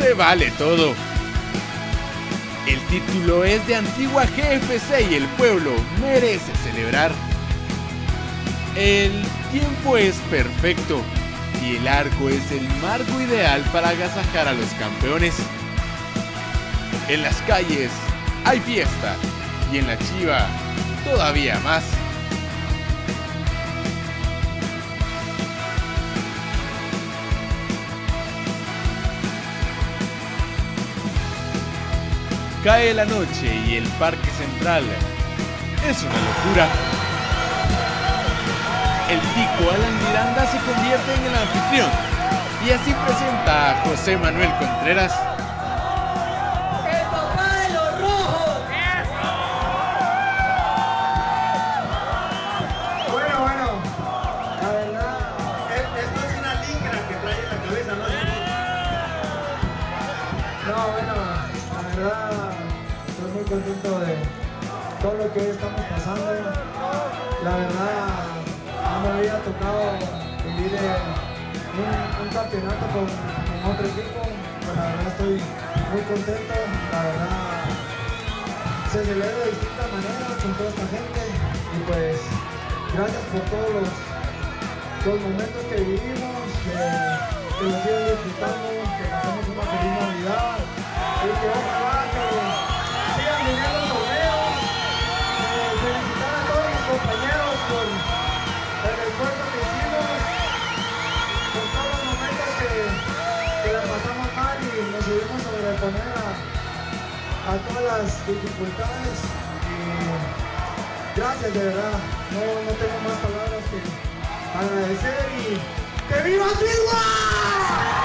se vale todo. El título es de Antigua GFC y el pueblo merece celebrar. El tiempo es perfecto y el arco es el marco ideal para agasajar a los campeones. En las calles hay fiesta y en la Chiva todavía más. Cae la noche y el Parque Central es una locura. El tico Alan Miranda se convierte en el anfitrión y así presenta a José Manuel Contreras. ¡El papá de los rojos! Bueno, la verdad, esto es una licra que trae en la cabeza, ¿no? No, bueno, la verdad, estoy muy contento de todo lo que hoy estamos pasando. La verdad, no me había tocado vivir un campeonato con otro equipo. Pues la verdad estoy muy contento. La verdad, se celebra de distintas maneras con toda esta gente. Y pues, gracias por todos los momentos que vivimos, que lo sigan disfrutando, que pasemos una feliz Navidad y que ojalá que sigan viniendo los torneos. Felicitar a todos mis compañeros por el esfuerzo que hicimos, por todos los momentos que la pasamos mal y nos pudimos sobreponer a todas las dificultades. Y gracias, de verdad, no tengo más palabras que agradecer y ¡que viva Antigua!